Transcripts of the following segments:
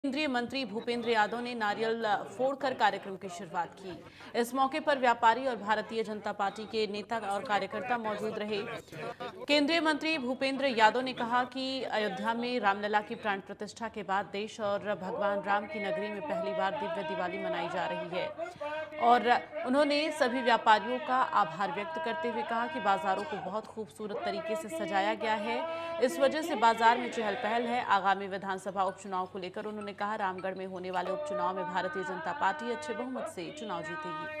केंद्रीय मंत्री भूपेंद्र यादव ने नारियल फोड़कर कार्यक्रम की शुरुआत की। इस मौके पर व्यापारी और भारतीय जनता पार्टी के नेता और कार्यकर्ता मौजूद रहे। केंद्रीय मंत्री भूपेंद्र यादव ने कहा कि अयोध्या में रामलला की प्राण प्रतिष्ठा के बाद देश और भगवान राम की नगरी में पहली बार दिव्य दिवाली मनाई जा रही है और उन्होंने सभी व्यापारियों का आभार व्यक्त करते हुए कहा कि बाजारों को बहुत खूबसूरत तरीके से सजाया गया है। इस वजह से बाजार में चहल पहल है। आगामी विधानसभा उपचुनाव को लेकर उन्होंने कहा, रामगढ़ में होने वाले उपचुनाव में भारतीय जनता पार्टी अच्छे बहुमत से चुनाव जीतेगी।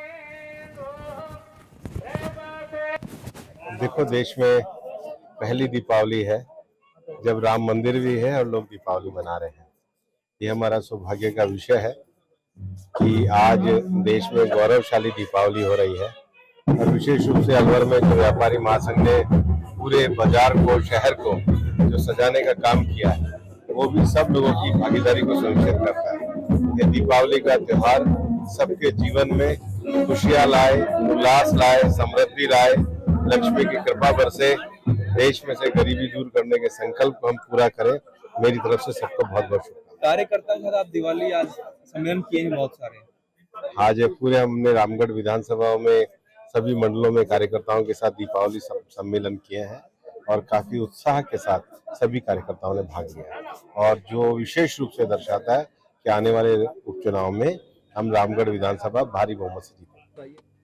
देखो, देश में पहली दीपावली है जब राम मंदिर भी है और लोग दीपावली मना रहे हैं। ये हमारा सौभाग्य का विषय है कि आज देश में गौरवशाली दीपावली हो रही है और विशेष रूप से अलवर में जो व्यापारी महासंघ ने पूरे बाजार को, शहर को जो सजाने का काम किया है, वो भी सब लोगों की भागीदारी को सुनिश्चित करता है। ये दीपावली का त्योहार सबके जीवन में खुशियां लाए, उल्लास लाए, समृद्धि लाए, लक्ष्मी की कृपा बरसे, देश में से गरीबी दूर करने के संकल्प को हम पूरा करें। मेरी तरफ से सबको बहुत बहुत शुभकामनाएं। कार्यकर्ताओं के साथ आप दिवाली आज सम्मेलन किए हैं बहुत सारे। आज पूरे हमने रामगढ़ विधानसभा में सभी मंडलों में कार्यकर्ताओं के साथ दीपावली सम्मेलन किए हैं और काफी उत्साह के साथ सभी कार्यकर्ताओं ने भाग लिया है और जो विशेष रूप से दर्शाता है कि आने वाले उपचुनाव में हम रामगढ़ विधानसभा भारी बहुमत से जीतेंगे।